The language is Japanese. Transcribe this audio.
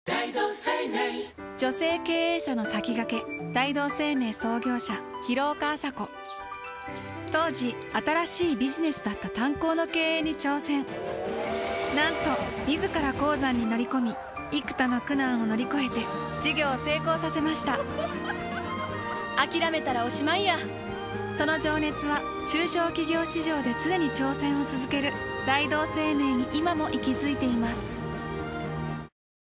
大同生命。 女性経営者の先駆け、大同生命創業者広岡麻子。当時新しいビジネスだった炭鉱の経営に挑戦。なんと自ら鉱山に乗り込み、幾多の苦難を乗り越えて事業を成功させました。 諦めたらおしまいや。 その情熱は中小企業市場で常に挑戦を続ける大同生命に今も息づいています。